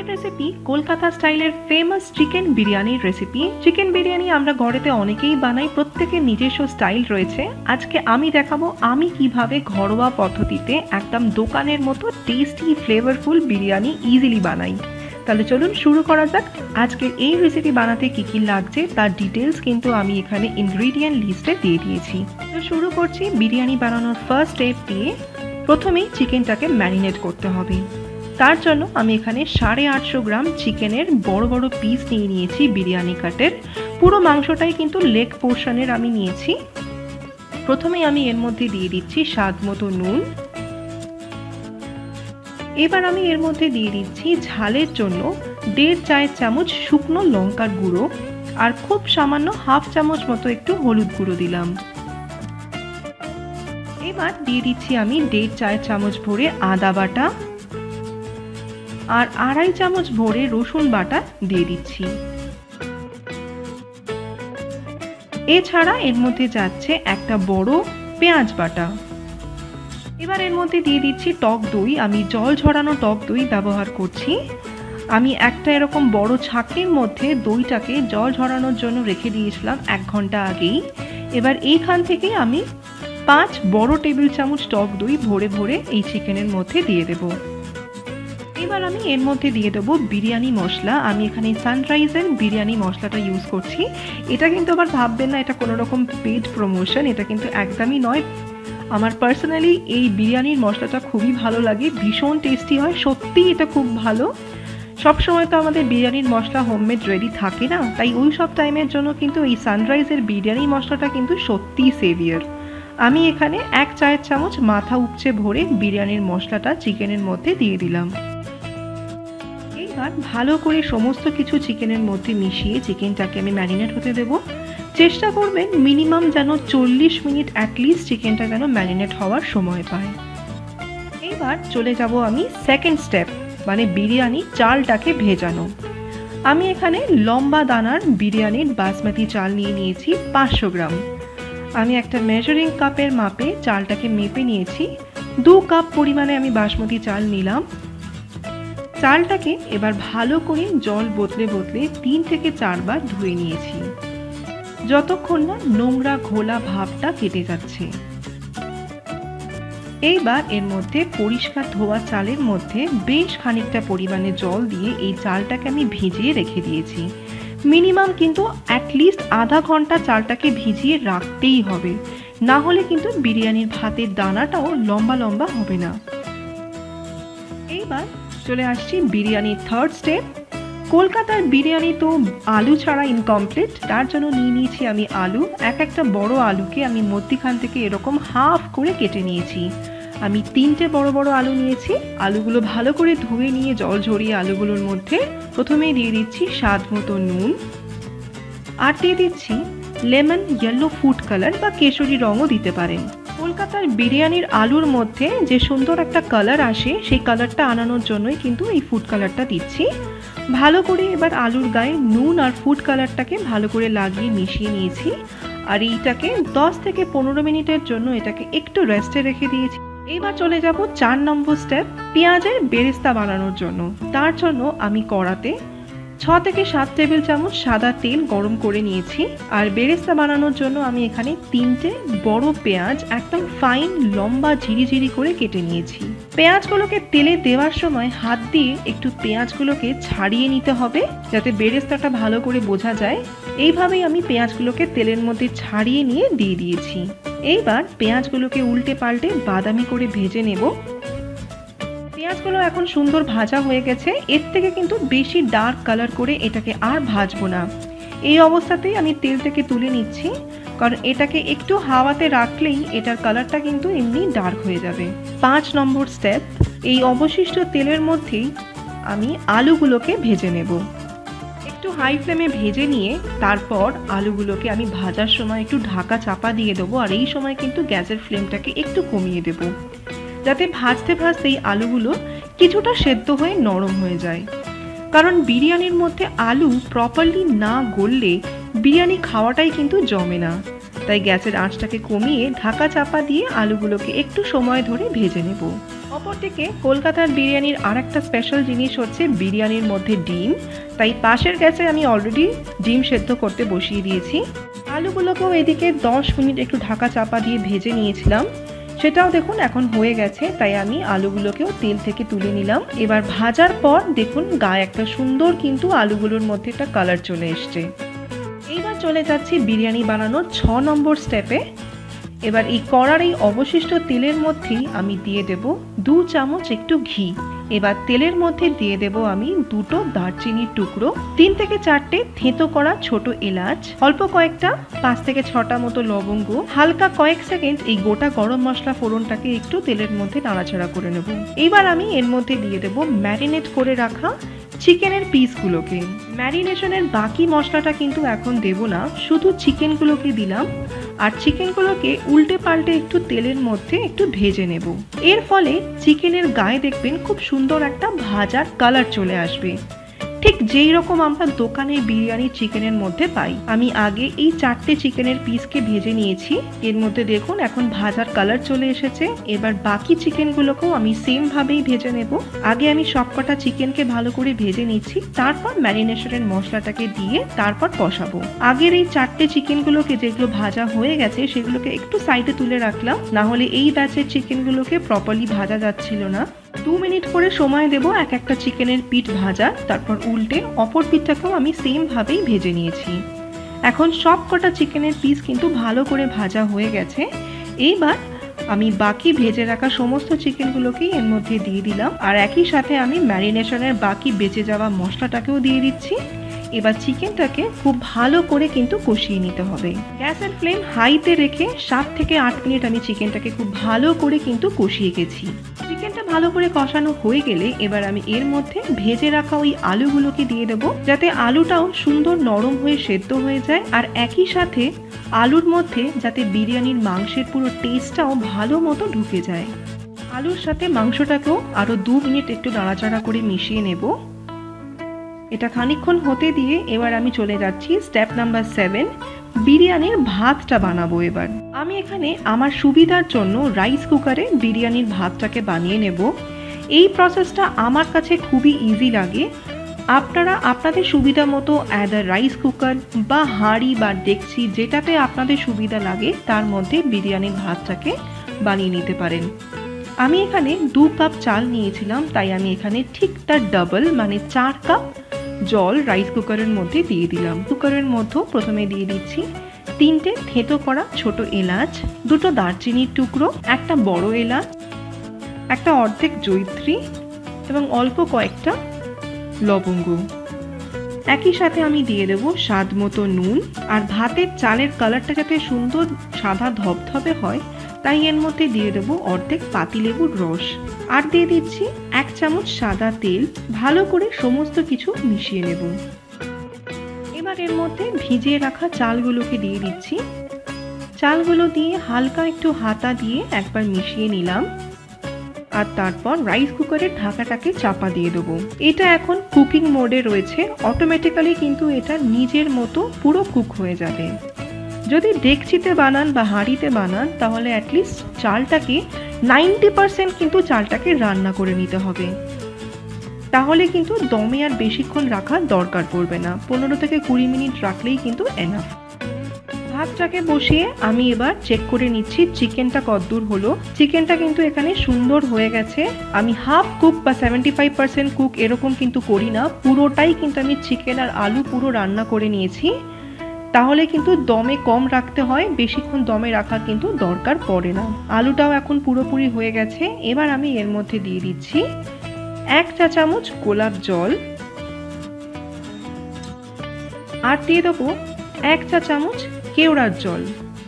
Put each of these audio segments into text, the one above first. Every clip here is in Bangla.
আজকের রেসিপি কলকাতা স্টাইলের ফেমাস চিকেন বিরিয়ানির রেসিপি। চিকেন বিরিয়ানি আমরা ঘরেতে অনেকেই বানাই, প্রত্যেকের নিজস্ব স্টাইল রয়েছে। আজকে আমি দেখাবো আমি কিভাবে ঘরোয়া পদ্ধতিতে একদম দোকানের মতো টেস্টি ফ্লেভারফুল বিরিয়ানি ইজিলি বানাই। তাহলে চলুন শুরু করা যাক। আজকের এই রেসিপি বানাতে কি কি লাগছে তার ডিটেলস কিন্তু আমি এখানে ইনগ্রেডিয়েন্ট লিস্টে দিয়ে দিয়েছি। তো শুরু করছি বিরিয়ানি বানানোর ফার্স্ট স্টেপ দিয়ে। প্রথমেই চিকেনটাকে ম্যারিনেট করতে হবে। তার জন্য আমি এখানে 850 গ্রাম চিকেনের বড় বড় পিস নিয়ে নিয়েছি বিরিয়ানি কাটের। পুরো মাংসটাই কিন্তু লেগ পোর্শনের আমি নিয়েছি। প্রথমেই আমি এর মধ্যে দিয়ে দিচ্ছি স্বাদ মতো নুন। এবার আমি এর মধ্যে দিয়ে দিচ্ছি ঝালের জন্য 1.5 চায়ের চামচ শুকনো লঙ্কার গুঁড়ো আর খুব সামান্য হাফ চামচ মতো একটু হলুদ গুঁড়ো দিলাম। এবার দিয়ে দিচ্ছি আমি 1.5 চায়ের চামচ ভরে আদা বাটা আর 2.5 চামচ ভরে রসুন বাটা দিয়ে দিচ্ছি। এছাড়া এর মধ্যে যাচ্ছে একটা বড় পেঁয়াজ বাটা। এবার এর মধ্যে দিয়ে দিচ্ছি টক দই। আমি জল ঝরানো টক দই ব্যবহার করছি। আমি একটা এরকম বড় ছাঁকনির মধ্যে দইটাকে জল ঝরানোর জন্য রেখে দিয়েছিলাম 1 ঘন্টা আগেই। এবার এইখান থেকে আমি 5 বড় টেবিল চামচ টক দই ভরে ভরে এই চিকেনের মধ্যে দিয়ে দেব। এবার আমি এর মধ্যে দিয়ে দেবো বিরিয়ানি মশলা। আমি এখানে সানরাইজের বিরিয়ানি মশলাটা ইউজ করছি। এটা কিন্তু আবার ভাববেন না এটা কোনো রকম পেড প্রমোশন, এটা কিন্তু একদমই নয়। আমার পার্সোনালি এই বিরিয়ানির মশলাটা খুবই ভালো লাগে, ভীষণ টেস্টি হয়, সত্যিই এটা খুব ভালো। সবসময় তো আমাদের বিরিয়ানির মশলা হোমমেড রেডি থাকে না, তাই ওই সব টাইমের জন্য কিন্তু এই সানরাইজের বিরিয়ানি মশলাটা কিন্তু সত্যিই সেভিয়ার। আমি এখানে 1 চায়ের চামচ মাথা উপচে ভরে বিরিয়ানির মশলাটা চিকেনের মধ্যে দিয়ে দিলাম। এবার ভালো করে সমস্ত কিছু চিকেনের মধ্যে মিশিয়ে চিকেনটাকে আমি ম্যারিনেট হতে দেব। চেষ্টা করবেন মিনিমাম যেন 40 মিনিট অ্যাটলিস্ট চিকেনটা যেন ম্যারিনেট হওয়ার সময় পায়। এবার চলে যাব আমি সেকেন্ড স্টেপ, মানে বিরিয়ানি চালটাকে ভেজানো। আমি এখানে লম্বা দানার বিরিয়ানির বাসমতি চাল নিয়ে নিয়েছি 500 গ্রাম। আমি একটা মেজারিং কাপের মাপে চালটাকে মেপে নিয়েছি। 2 কাপ পরিমাণে আমি বাসমতি চাল নিলাম। চালটাকে এবার ভালো করে জল বদলে বদলে 3 থেকে 4 বার ধুয়ে নিয়েছি, যতক্ষণ না নোংরা ঘোলা ভাবটা কেটে যাচ্ছে। এইবার এর মধ্যে পরিষ্কার ধোয়া চালের মধ্যে বেশ খানিকটা পরিমাণে জল দিয়ে এই চালটাকে আমি ভিজিয়ে রেখে দিয়েছি। মিনিমাম কিন্তু অ্যাটলিস্ট আধা ঘন্টা চালটাকে ভিজিয়ে রাখতেই হবে, না হলে কিন্তু বিরিয়ানির ভাতের দানাটাও লম্বা লম্বা হবে না। এইবার চলে আসছি বিরিয়ানির থার্ড স্টেপ। কলকাতার বিরিয়ানি তো আলু ছাড়া ইনকমপ্লিট, তার জন্য নিয়ে নিয়েছি আমি আলু। একটা বড় আলুকে আমি মধ্যখান থেকে এরকম হাফ করে কেটে নিয়েছি। আমি 3টে বড় বড় আলু নিয়েছি। আলুগুলো ভালো করে ধুয়ে নিয়ে জল ঝরিয়ে আলুগুলোর মধ্যে প্রথমেই দিয়ে দিচ্ছি স্বাদ মতো নুন আর দিয়ে দিচ্ছি লেমন ইয়েলো ফুড কালার বা কেশরি রঙও দিতে পারেন। কলকাতার বিরিয়ানির আলুর মধ্যে যে সুন্দর একটা কালার আসে সেই কালারটা আনানোর জন্যই কিন্তু এই ফুড কালারটা দিচ্ছি। ভালো করে এবার আলুর গায়ে নুন আর ফুড কালারটাকে ভালো করে লাগিয়ে মিশিয়ে নিয়েছি আর এইটাকে 10 থেকে 15 মিনিটের জন্য এটাকে একটু রেস্টে রেখে দিয়েছি। এবার চলে যাব 4 নম্বর স্টেপ, পেঁয়াজের বেরেস্তা বানানোর জন্য। তার জন্য আমি কড়াতে 6 থেকে 7 টেবিল চামচ সাদা তেল গরম করে নিয়েছি আর বেরেস্তা বানানোর জন্য আমি এখানে 3টে বড় পেঁয়াজ একদম ফাইন লম্বা ঝিরিঝিরি করে কেটে নিয়েছি। পেঁয়াজগুলোকে তেলে দেওয়ার সময় হাত দিয়ে একটু পেঁয়াজগুলোকে ছাড়িয়ে নিতে হবে যাতে বেরেস্তাটা ভালো করে বোঝা যায়। এইভাবেই আমি পেঁয়াজগুলোকে তেলের মধ্যে ছাড়িয়ে নিয়ে দিয়ে দিয়েছি। এইবার পেঁয়াজগুলোকে উল্টে পাল্টে বাদামি করে ভেজে নেব। পেঁয়াজগুলো এখন সুন্দর ভাজা হয়ে গেছে। এর থেকে কিন্তু বেশি ডার্ক কালার করে এটাকে আর ভাজবো না। এই অবস্থাতেই আমি তেল থেকে তুলে নিচ্ছি, কারণ এটাকে একটু হাওয়াতে রাখলেই এটার কালারটা কিন্তু এমনি ডার্ক হয়ে যাবে। 5 নম্বর স্টেপ, এই অবশিষ্ট তেলের মধ্যেই আমি আলুগুলোকে ভেজে নেব। একটু হাই ফ্লেমে ভেজে নিয়ে তারপর আলুগুলোকে আমি ভাজার সময় একটু ঢাকা চাপা দিয়ে দেবো আর এই সময় কিন্তু গ্যাসের ফ্লেমটাকে একটু কমিয়ে দেবো, যাতে ভাজতে ভাজতেই আলুগুলো কিছুটা সেদ্ধ হয়ে নরম হয়ে যায়। কারণ বিরিয়ানির মধ্যে আলু প্রপারলি না গললে বিরিয়ানি খাওয়াটাই কিন্তু জমে না। তাই গ্যাসের আঁচটাকে কমিয়ে ঢাকা চাপা দিয়ে আলুগুলোকে একটু সময় ধরে ভেজে নেব। অপরদিকে কলকাতার বিরিয়ানির আরেকটা স্পেশাল জিনিস হচ্ছে বিরিয়ানির মধ্যে ডিম, তাই পাশের গ্যাসে আমি অলরেডি ডিম সেদ্ধ করতে বসিয়ে দিয়েছি। আলুগুলোকেও এদিকে 10 মিনিট একটু ঢাকা চাপা দিয়ে ভেজে নিয়েছিলাম, সেটাও দেখুন এখন হয়ে গেছে, তাই আমি আলুগুলোকেও তেল থেকে তুলে নিলাম। এবার ভাজার পর দেখুন গায়ে একটা সুন্দর কিন্তু আলুগুলোর মধ্যে একটা কালার চলে এসছে। এইবার চলে যাচ্ছি বিরিয়ানি বানানোর 6 নম্বর স্টেপে। এবার এই কড়ার এই অবশিষ্ট তেলের মধ্যেই আমি দিয়ে দেব 2 চামচ একটু ঘি। এবার তেলের মধ্যে দিয়ে দেব আমি 2টো দারচিনির টুকরো, 3 থেকে 4টে থেঁতো করা ছোট এলাচ, অল্প কয়েকটা 5 থেকে 6টা মতো লবঙ্গ, হালকা কয়েক সেকেন্ড এই গোটা গরম মশলা ফোড়নটাকে একটু তেলের মধ্যে নাড়াচাড়া করে নেব। এবার আমি এর মধ্যে দিয়ে দেব ম্যারিনেট করে রাখা চিকেনের পিসগুলোকে। ম্যারিনেশনের বাকি মশলাটা কিন্তু এখন দেব না, শুধু চিকেনগুলোকে দিলাম। আর চিকেনগুলোকে উল্টে পাল্টে একটু তেলের মধ্যে একটু ভেজে নেব। এর ফলে চিকেনের গায়ে দেখবেন খুব সুন্দর একটা ভাজার কালার চলে আসবে, ঠিক যেই রকম আমরা দোকানে বিরিয়ানি চিকেনের মধ্যে পাই। আমি আগে এই 4টে চিকেনের পিসকে ভেজে নিয়েছি, এর মধ্যে দেখুন এখন ভাজার কালার চলে এসেছে। এবার বাকি চিকেনগুলোকেও আমি সেম ভাবেই ভেজে নেব। আগে আমি সবকটা চিকেনকে ভালো করে ভেজে নিচ্ছি, তারপর ম্যারিনেশনের মশলাটাকে দিয়ে তারপর কষাবো। আগের এই 4টে চিকেনগুলোকে যেগুলো ভাজা হয়ে গেছে সেগুলোকে একটু সাইডে তুলে রাখলাম, না হলে এই ব্যাচের চিকেনগুলোকে প্রপারলি ভাজা যাচ্ছিল না। 2 মিনিট করে সময় দেব এক একটা চিকেনের পিঠ ভাজা, তারপর উল্টে অপর পিঠটাকেও আমি সেম ভাবেই ভেজে নিয়েছি। এখন সব কটা চিকেনের পিস কিন্তু ভালো করে ভাজা হয়ে গেছে। এইবার আমি বাকি ভেজে রাখা সমস্ত চিকেনগুলোকেই এর মধ্যে দিয়ে দিলাম, আর একই সাথে আমি ম্যারিনেশনের বাকি বেঁচে যাওয়া মশলাটাকেও দিয়ে দিচ্ছি। এবার চিকেনটাকে খুব ভালো করে কিন্তু কষিয়ে নিতে হবে। গ্যাসের ফ্লেম হাইতে রেখে 7 থেকে 8 মিনিট আমি চিকেনটাকে খুব ভালো করে কিন্তু কষিয়ে গেছি। চিকেনটা ভালো করে কষানো হয়ে গেলে এবার আমি এর মধ্যে ভেজে রাখা ওই আলুগুলোকে দিয়ে দেবো, যাতে আলুটাও সুন্দর নরম হয়ে সেদ্ধ হয়ে যায়, আর একই সাথে আলুর মধ্যে যাতে বিরিয়ানির মাংসের পুরো টেস্টটাও ভালো মতো ঢুকে যায়। আলুর সাথে মাংসটাকেও আরও 2 মিনিট একটু নাড়াচাড়া করে মিশিয়ে নেব। এটা খানিকক্ষণ হতে দিয়ে এবার আমি চলে যাচ্ছি স্টেপ নাম্বার 7, বিরিয়ানির ভাতটা বানাবো। এবার আমি এখানে আমার সুবিধার জন্য রাইস কুকারে বিরিয়ানির ভাতটাকে বানিয়ে নেব। এই প্রসেসটা আমার কাছে খুবই ইজি লাগে। আপনারা আপনাদের সুবিধা মতো অ্যাদার রাইস কুকার বা হাঁড়ি বা ডেকচি, যেটাতে আপনাদের সুবিধা লাগে তার মধ্যে বিরিয়ানির ভাতটাকে বানিয়ে নিতে পারেন। আমি এখানে 2 কাপ চাল নিয়েছিলাম, তাই আমি এখানে ঠিক তার ডাবল মানে 4 কাপ জল রাইস কুকারের মধ্যে দিয়ে দিলাম। কুকারের মধ্যে প্রথমে দিয়ে দিচ্ছি 3টে থেঁতো করা ছোট এলাচ, 2টো দারচিনির টুকরো, একটা বড় এলাচ, একটা অর্ধেক জয়িত্রী এবং অল্প কয়েকটা লবঙ্গ। একই সাথে আমি দিয়ে দেবো স্বাদ মতো নুন। আর ভাতের চালের কালারটা যাতে সুন্দর সাদা ধবধবে হয়, তাই এর মধ্যে দিয়ে দেবো অর্ধেক পাতিলেবুর রস, আর দিয়ে দিচ্ছি 1 চামচ সাদা তেল। ভালো করে সমস্ত কিছু মিশিয়ে নেব। এবার এর মধ্যে ভিজিয়ে রাখা চালগুলোকে দিয়ে দিচ্ছি। চালগুলো দিয়ে হালকা একটু হাতা দিয়ে একবার মিশিয়ে নিলাম, আর তারপর রাইস কুকারের ঢাকাটাকে চাপা দিয়ে দেবো। এটা এখন কুকিং মোডে রয়েছে, অটোমেটিক্যালি কিন্তু এটা নিজের মতো পুরো কুক হয়ে যাবে। যদি ডেকচিতে বানান বা হাঁড়িতে বানান তাহলে অ্যাটলিস্ট চালটাকে 90% কিন্তু চালটাকে রান্না করে নিতে হবে, তাহলে কিন্তু দমে আর বেশিক্ষণ রাখার দরকার পড়বে না। 15 থেকে 20 মিনিট রাখলেই কিন্তু এনাফ। ভাতটাকে বসিয়ে আমি এবার চেক করে নিচ্ছি চিকেনটা কতদূর হলো। চিকেনটা কিন্তু এখানে সুন্দর হয়ে গেছে। আমি হাফ কুক বা 75% কুক এরকম কিন্তু করি না, পুরোটাই কিন্তু আমি চিকেন আর আলু পুরো রান্না করে নিয়েছি। তাহলে কিন্তু দমে কম রাখতে হয়, বেশিক্ষণ দমে রাখার কিন্তু দরকার পড়ে না। আলুটাও এখন পুরোপুরি হয়ে গেছে। এবার আমি এর মধ্যে দিয়ে দিচ্ছি 1 চা চামচ গোলাপ জল, আর দিয়ে দেবো 1 চা চামচ কেওড়ার জল।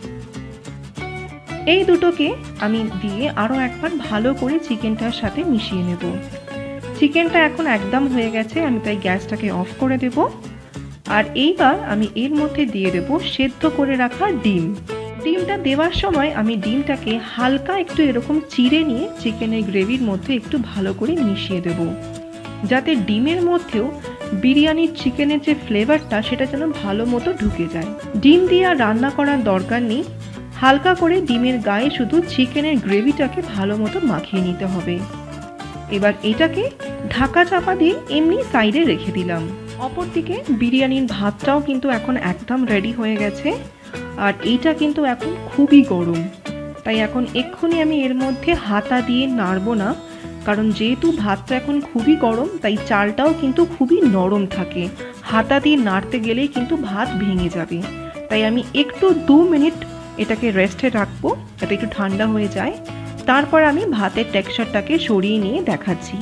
এই দুটোকে আমি দিয়ে আরও একবার ভালো করে চিকেনটার সাথে মিশিয়ে নেব। চিকেনটা এখন একদম হয়ে গেছে, আমি তাই গ্যাসটাকে অফ করে দেব। আর এইবার আমি এর মধ্যে দিয়ে দেব সেদ্ধ করে রাখা ডিম। ডিমটা দেওয়ার সময় আমি ডিমটাকে হালকা একটু এরকম চিড়ে নিয়ে চিকেনের গ্রেভির মধ্যে একটু ভালো করে মিশিয়ে দেব, যাতে ডিমের মধ্যেও বিরিয়ানির চিকেনের যে ফ্লেভারটা সেটা যেন ভালো মতো ঢুকে যায়। ডিম দিয়ে আর রান্না করার দরকার নেই, হালকা করে ডিমের গায়ে শুধু চিকেনের গ্রেভিটাকে ভালো মতো মাখিয়ে নিতে হবে। এবার এটাকে ঢাকা চাপা দিয়ে এমনি সাইডে রেখে দিলাম। অপরদিকে বিরিয়ানির ভাতটাও কিন্তু এখন একদম রেডি হয়ে গেছে। আর এইটা কিন্তু এখন খুবই গরম, তাই এখন এক্ষুনি আমি এর মধ্যে হাতা দিয়ে নাড়বো না, কারণ যেহেতু ভাতটা এখন খুবই গরম তাই চালটাও কিন্তু খুবই নরম থাকে। হাতা দিয়ে নাড়তে গেলেই কিন্তু ভাত ভেঙে যাবে। তাই আমি একটু 2 মিনিট এটাকে রেস্টে রাখবো যাতে একটু ঠান্ডা হয়ে যায়। তারপর আমি ভাতের টেক্সচারটাকে সরিয়ে নিয়ে দেখাচ্ছি।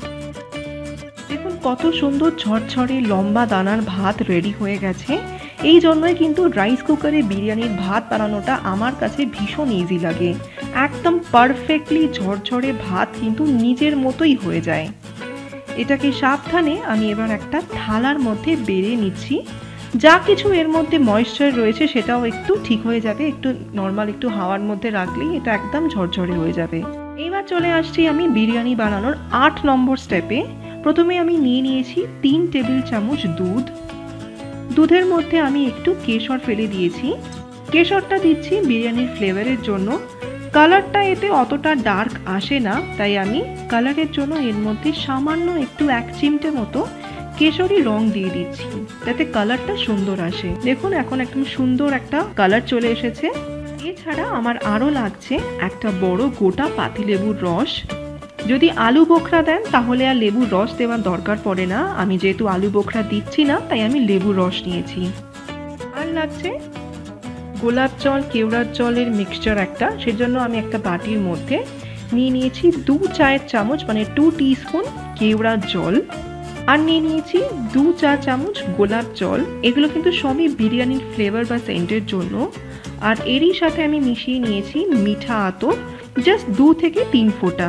দেখুন কত সুন্দর ঝরঝরে লম্বা দানার ভাত রেডি হয়ে গেছে। এই জন্যই কিন্তু রাইস কুকারে বিরিয়ানির ভাত বানানোটা আমার কাছে ভীষণ ইজি লাগে। একদম পারফেক্টলি ঝরঝরে ভাত কিন্তু নিজের মতোই হয়ে যায়। এটাকে সাবধানে আমি এবার একটা থালার মধ্যে বেড়ে নিচ্ছি। যা কিছু এর মধ্যে ময়েশ্চার রয়েছে সেটাও একটু ঠিক হয়ে যাবে। একটু নর্মাল একটু হাওয়ার মধ্যে রাখলেই এটা একদম ঝরঝরে হয়ে যাবে। এইবার চলে আসছি আমি বিরিয়ানি বানানোর 8 নম্বর স্টেপে। প্রথমে আমি নিয়ে নিয়েছি 3 টেবিল চামচ দুধ। দুধের মধ্যে আমি একটু কেশর ফেলে দিয়েছি। কেশরটা দিচ্ছি বিরিয়ানির ফ্লেভারের জন্য। কালারটা এতে অতটা ডার্ক আসে না, তাই আমি কালারের জন্য এর মধ্যে সামান্য একটু 1 চিমটে মতো কেশরি রং দিয়ে দিচ্ছি, যাতে কালারটা সুন্দর আসে। দেখুন এখন একদম সুন্দর একটা কালার চলে এসেছে। এছাড়া আমার আরও লাগছে একটা বড় গোটা পাতিলেবুর রস। যদি আলু বোখরা দেন তাহলে আর লেবুর রস দেওয়ার দরকার পড়ে না। আমি যেহেতু আলু বোখরা দিচ্ছি না তাই আমি লেবুর রস নিয়েছি। আর লাগছে গোলাপ জল কেওড়ার জলের মিক্সচার একটা, সেজন্য আমি একটা বাটির মধ্যে নিয়ে নিয়েছি 2 চায়ের চামচ মানে 2 টিস্পুন কেওড়ার জল। আর নিয়ে নিয়েছি 2 চা চামচ গোলাপ জল। এগুলো কিন্তু সবই বিরিয়ানির ফ্লেভার বা সেন্টের জন্য। আর এরই সাথে আমি মিশিয়ে নিয়েছি মিঠা আতর, জাস্ট 2 থেকে 3 ফোঁটা।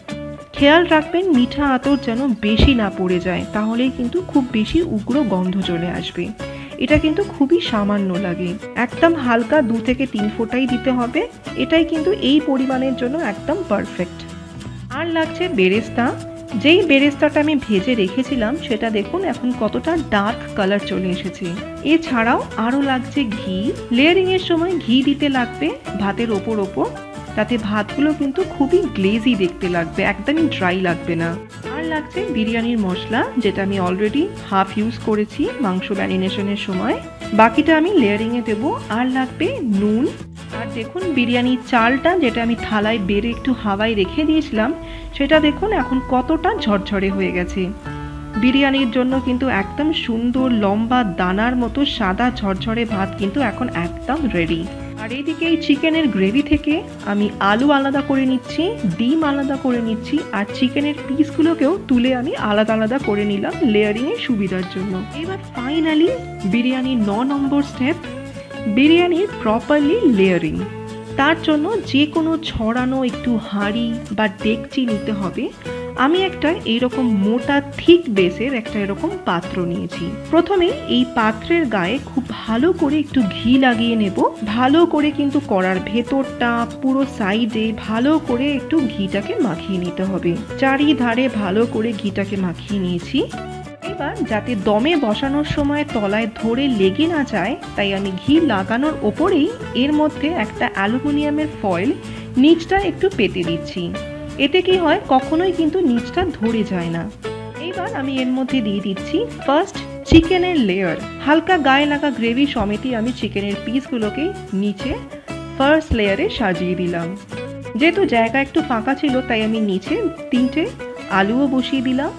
খেয়াল রাখবেন মিঠা আতর যেন বেশি না পড়ে যায়, তাহলেই কিন্তু খুব বেশি উগ্র গন্ধ চলে আসবে। এটা কিন্তু খুবই সামান্য লাগে, একদম হালকা 2 থেকে 3 ফোঁটাই দিতে হবে। এটাই কিন্তু এই পরিমাণের জন্য একদম পারফেক্ট। আর লাগছে বেরেস্তা। যেই বেরেস্তাটা আমি ভেজে রেখেছিলাম সেটা দেখুন এখন কতটা ডার্ক কালার চলে এসেছে। এছাড়াও আরও লাগছে ঘি। লেয়ারিংয়ের সময় ঘি দিতে লাগবে ভাতের ওপর, তাতে ভাতগুলো কিন্তু খুবই গ্লেজি দেখতে লাগবে, একদমই ড্রাই লাগবে না। আর লাগছে বিরিয়ানির মশলা, যেটা আমি অলরেডি হাফ ইউজ করেছি মাংস ম্যারিনেশনের সময়, বাকিটা আমি লেয়ারিংয়ে দেবো। আর লাগবে নুন। আর দেখুন বিরিয়ানির চালটা যেটা আমি থালায় বেড়ে একটু হাওয়ায় রেখে দিয়েছিলাম সেটা দেখুন এখন কতটা ঝরঝরে হয়ে গেছে। বিরিয়ানির জন্য কিন্তু একদম সুন্দর লম্বা দানার মতো সাদা ঝরঝরে ভাত কিন্তু এখন একদম রেডি। আর এইদিকে এই চিকেনের গ্রেভি থেকে আমি আলু আলাদা করে নিচ্ছি, ডিম আলাদা করে নিচ্ছি, আর চিকেনের পিসগুলোকেও তুলে আমি আলাদা আলাদা করে নিলাম লেয়ারিংয়ের সুবিধার জন্য। এবার ফাইনালি বিরিয়ানির 9 নম্বর স্টেপ, বিরিয়ানির প্রপারলি লেয়ারিং। তার জন্য যে কোনো ছড়ানো একটু হাঁড়ি বা ডেকচি নিতে হবে। আমি একটা এইরকম মোটা থিক বেসের একটা এরকম পাত্র নিয়েছি। প্রথমে এই পাত্রের গায়ে খুব ভালো করে একটু ঘি লাগিয়ে নেব। ভালো করে কিন্তু কড়ার ভেতরটা পুরো সাইডে ভালো করে একটু ঘিটাকে মাখিয়ে নিতে হবে। চারিধারে ভালো করে ঘিটাকে মাখিয়ে নিয়েছি। এবার যাতে দমে বসানোর সময় তলায় ধরে লেগে না যায় তাই আমি ঘি লাগানোর ওপরেই এর মধ্যে একটা অ্যালুমিনিয়ামের ফয়েল নিচটা একটু পেতে দিচ্ছি। এতে কি হয় কখনোই কিন্তু নিচটা ধরে যায় না। এবার আমি এর মধ্যে দিয়ে দিচ্ছি ফার্স্ট চিকেনের লেয়ার। হালকা গায়ে লাগা গ্রেভি সমেতই আমি চিকেনের পিসগুলোকে নিচে ফার্স্ট লেয়ারে সাজিয়ে দিলাম। যেহেতু জায়গা একটু ফাঁকা ছিল তাই আমি নিচে 3টে আলুও বসিয়ে দিলাম।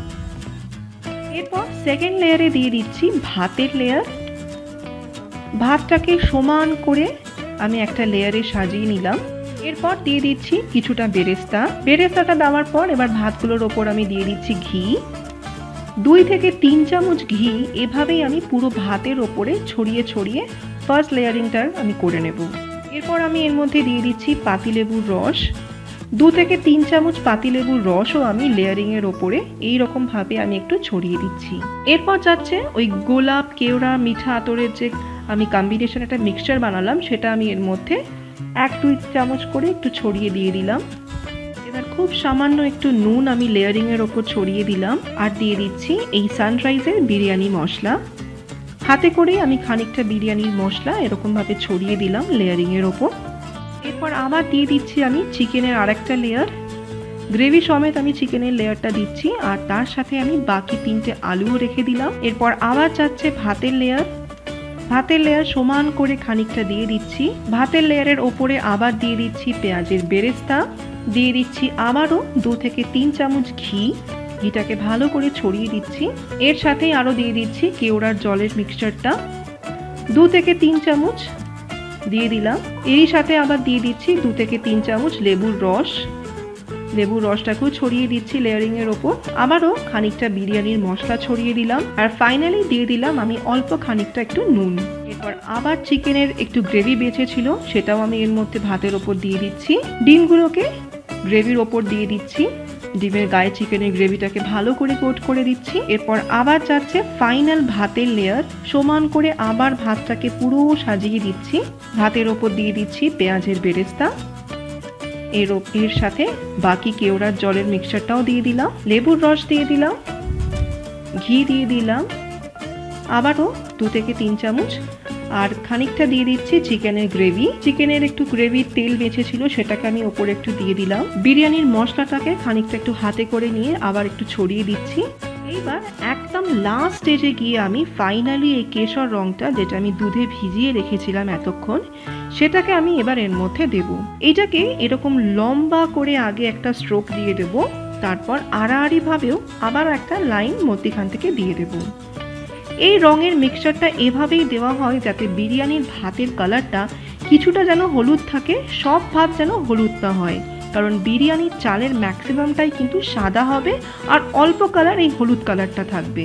এরপর সেকেন্ড লেয়ারে দিয়ে দিচ্ছি ভাতের লেয়ার। ভাতটাকে সমান করে আমি একটা লেয়ারে সাজিয়ে নিলাম। এরপর দিয়ে দিচ্ছি কিছুটা বেরেস্তা। বেরেস্তাটা দেওয়ার পর এবার ভাতগুলোর ওপর আমি দিয়ে দিচ্ছি ঘি। 2 থেকে 3 চামচ ঘি এভাবেই আমি পুরো ভাতের ওপরে ছড়িয়ে ছড়িয়ে ফার্স্ট লেয়ারিংটা আমি করে নেব। এরপর আমি এর মধ্যে দিয়ে দিচ্ছি পাতিলেবুর রস। 2 থেকে 3 চামচ পাতিলেবুর রসও আমি লেয়ারিংয়ের ওপরে এইরকমভাবে আমি একটু ছড়িয়ে দিচ্ছি। এরপর যাচ্ছে ওই গোলাপ কেওড়া মিঠা আতরের যে আমি কম্বিনেশন একটা মিক্সচার বানালাম সেটা আমি এর মধ্যে 1-2 চামচ করে একটু ছড়িয়ে দিয়ে দিলাম। এবার খুব সামান্য একটু নুন আমি লেয়ারিংয়ের ওপর ছড়িয়ে দিলাম। আর দিয়ে দিচ্ছি এই সানরাইজের বিরিয়ানি মশলা। হাতে করে আমি খানিকটা বিরিয়ানির মশলা এরকমভাবে ছড়িয়ে দিলাম লেয়ারিংয়ের ওপর। এরপর আবার দিয়ে দিচ্ছি আমি চিকেনের আরেকটা লেয়ার, গ্রেভি সমেত আমি চিকেনের লেয়ারটা দিচ্ছি, আর তার সাথে আমি বাকি 3টে আলুও রেখে দিলাম। এরপর আবার যাচ্ছে ভাতের লেয়ার, ভাতের লেয়ার সমান করে খানিকটা দিয়ে দিচ্ছি। ভাতের লেয়ারের ওপরে আবার দিয়ে দিচ্ছি পেঁয়াজের বেরেস্তা, দিয়ে দিচ্ছি আবারও 2 থেকে 3 চামচ ঘি, ঘিটাকে ভালো করে ছড়িয়ে দিচ্ছি। এর সাথেই আরও দিয়ে দিচ্ছি কেওড়ার জলের মিক্সচারটা 2 থেকে 3 চামচ দিয়ে দিলাম। এরই সাথে আবার দিয়ে দিচ্ছি 2 থেকে 3 চামচ লেবুর রস, লেবুর রসটাকেও ছড়িয়ে দিচ্ছি লেয়ারিংয়ের ওপর। আবারও খানিকটা বিরিয়ানির মশলা ছড়িয়ে দিলাম, আর ফাইনালি দিয়ে দিলাম আমি অল্প খানিকটা একটু নুন। এরপর আবার চিকেনের একটু গ্রেভি বেঁচে ছিল, সেটাও আমি এর মধ্যে ভাতের ওপর দিয়ে দিচ্ছি। ডিমগুলোকে গ্রেভির ওপর দিয়ে দিচ্ছি, ডিমের গায়ে চিকেনের গ্রেভিটাকে ভালো করে কোট করে দিচ্ছি। এরপর আবার যাচ্ছে ফাইনাল ভাতের লেয়ার, সমান করে আবার ভাতটাকে পুরো সাজিয়ে দিচ্ছি। ভাতের ওপর দিয়ে দিচ্ছি পেঁয়াজের বেরেস্তা, এর সাথে বাকি কেওড়ার জলের মিক্সচারটাও দিয়ে দিলাম, লেবুর রস দিয়ে দিলাম, ঘি দিয়ে দিলাম আবারও 2 থেকে 3 চামচ, আর খানিকটা দিয়ে দিচ্ছি চিকেনের গ্রেভি। চিকেনের একটু গ্রেভির তেল বেঁচে ছিল, সেটাকে আমি ওপরে একটু দিয়ে দিলাম। বিরিয়ানির মশলাটাকে খানিকটা একটু হাতে করে নিয়ে আবার একটু ছড়িয়ে দিচ্ছি। এইবার একদম লাস্ট স্টেজে গিয়ে আমি ফাইনালি এই কেশর রংটা, যেটা আমি দুধে ভিজিয়ে রেখেছিলাম এতক্ষণ, সেটাকে আমি এবার এর মধ্যে দেব। এইটাকে এরকম লম্বা করে আগে একটা স্ট্রোক দিয়ে দেব, তারপর আড়াআড়ি ভাবেও আবার একটা লাইন মধ্যখান থেকে দিয়ে দেব। এই রঙের মিক্সচারটা এভাবেই দেওয়া হয় যাতে বিরিয়ানির ভাতের কালারটা কিছুটা যেন হলুদ থাকে, সব ভাত যেন হলুদ না হয়, কারণ বিরিয়ানির চালের ম্যাক্সিমামটাই কিন্তু সাদা হবে আর অল্প কালার এই হলুদ কালারটা থাকবে,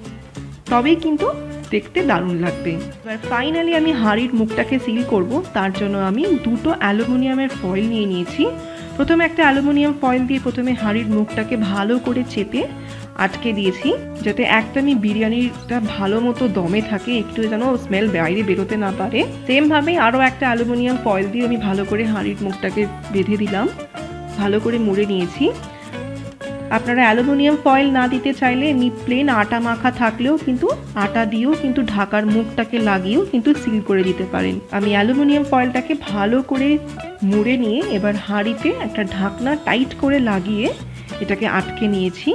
তবেই কিন্তু দেখতে দারুণ লাগবে। এবার ফাইনালি আমি হাঁড়ির মুখটাকে সিল করব, তার জন্য আমি 2টো অ্যালুমিনিয়ামের ফয়েল নিয়ে নিয়েছি। প্রথমে একটা অ্যালুমিনিয়াম ফয়েল দিয়ে প্রথমে হাঁড়ির মুখটাকে ভালো করে চেপে আটকে দিয়েছি, যাতে একদমই বিরিয়ানিটা ভালো মতো দমে থাকে, একটু যেন স্মেল বাইরে বেরোতে না পারে। সেমভাবে আরও একটা অ্যালুমিনিয়াম ফয়েল দিয়ে আমি ভালো করে হাঁড়ির মুখটাকে বেঁধে দিলাম, ভালো করে মুড়ে নিয়েছি। আপনারা অ্যালুমিনিয়াম ফয়েল না দিতে চাইলে এমনি প্লেন আটা মাখা থাকলেও কিন্তু আটা দিয়েও কিন্তু ঢাকার মুখটাকে লাগিয়েও কিন্তু সিল করে দিতে পারেন। আমি অ্যালুমিনিয়াম ফয়েলটাকে ভালো করে মুড়ে নিয়ে এবার হাঁড়িতে একটা ঢাকনা টাইট করে লাগিয়ে এটাকে আটকে নিয়েছি।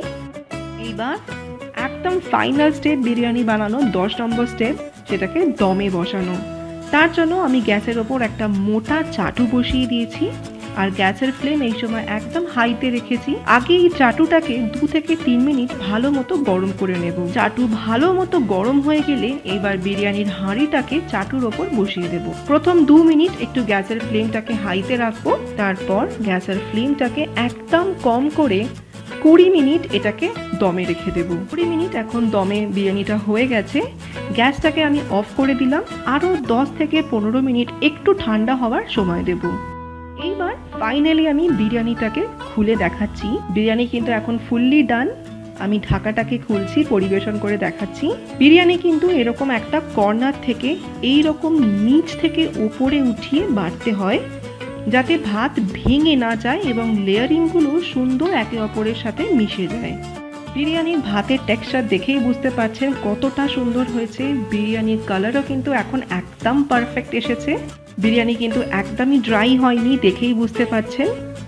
এইবার একদম ফাইনাল স্টেপ বিরিয়ানি বানানো 10 নম্বর স্টেপ, সেটাকে দমে বসানো। তার জন্য আমি গ্যাসের ওপর একটা মোটা চাটু বসিয়ে দিয়েছি, আর গ্যাসের ফ্লেম এই সময় একদম হাইতে রেখেছি। আগে এই চাটুটাকে 2 থেকে 3 মিনিট ভালো মতো গরম করে নেব। চাটু ভালো মতো গরম হয়ে গেলে এবার বিরিয়ানির হাঁড়িটাকে চাটুর ওপর বসিয়ে দেব। প্রথম 2 মিনিট একটু গ্যাসের ফ্লেমটাকে হাইতে রাখবো, তারপর গ্যাসের ফ্লেমটাকে একদম কম করে 20 মিনিট এটাকে দমে রেখে দেব। 20 মিনিট এখন দমে বিরিয়ানিটা হয়ে গেছে, গ্যাসটাকে আমি অফ করে দিলাম। আরও 10 থেকে 15 মিনিট একটু ঠান্ডা হওয়ার সময় দেব। এইবার ফাইনালি আমি বিরিয়ানিটাকে খুলে দেখাচ্ছি। বিরিয়ানি কিন্তু এখন ফুললি ডান। আমি ঢাকাটাকে খুলছি, পরিবেশন করে দেখাচ্ছি। বিরিয়ানি কিন্তু এরকম একটা কর্নার থেকে এইরকম নিচ থেকে উপরে উঠিয়ে বাড়তে হয়, যাতে ভাত ভেঙে না যায় এবং লেয়ারিংগুলো সুন্দর একে অপরের সাথে মিশে যায়। বিরিয়ানির ভাতের টেক্সচার দেখেই বুঝতে পারছেন কতটা সুন্দর হয়েছে। বিরিয়ানির কালারও কিন্তু এখন একদম পারফেক্ট এসেছে। বিরিয়ানি কিন্তু একদমই ড্রাই হয়নি, দেখেই বুঝতে পারছেন।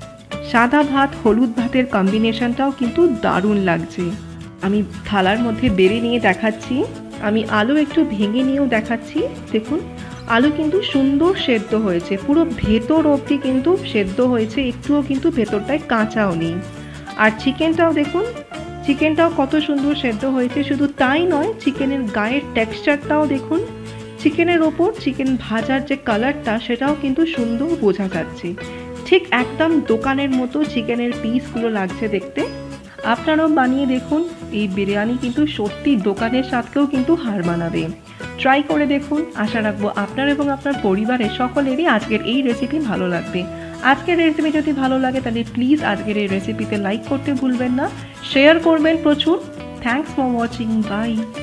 সাদা ভাত হলুদ ভাতের কম্বিনেশনটাও কিন্তু দারুণ লাগছে। আমি থালার মধ্যে বেড়ে নিয়ে দেখাচ্ছি, আমি আলু একটু ভেঙে নিয়েও দেখাচ্ছি। দেখুন আলু কিন্তু সুন্দর সেদ্ধ হয়েছে, পুরো ভেতর অবধি কিন্তু সেদ্ধ হয়েছে, একটুও কিন্তু ভেতরটায় কাঁচাও নেই। আর চিকেনটাও দেখুন, চিকেনটাও কত সুন্দর সেদ্ধ হয়েছে। শুধু তাই নয়, চিকেনের গায়ের টেক্সচারটাও দেখুন, চিকেনের ওপর চিকেন ভাজার যে কালারটা সেটাও কিন্তু সুন্দর বোঝা যাচ্ছে। ঠিক একদম দোকানের মতো চিকেনের পিসগুলো লাগছে দেখতে। আপনারাও বানিয়ে দেখুন, এই বিরিয়ানি কিন্তু সত্যি দোকানের স্বাদকেও কিন্তু হার মানাবে। ট্রাই করে দেখুন, আশা রাখবো আপনার এবং আপনার পরিবারের সকলেরই আজকের এই রেসিপি ভালো লাগবে। আজকের রেসিপি যদি ভালো লাগে তাহলে প্লিজ আজকের এই রেসিপিতে লাইক করতে ভুলবেন না, শেয়ার করবেন প্রচুর। Thanks for watching, by.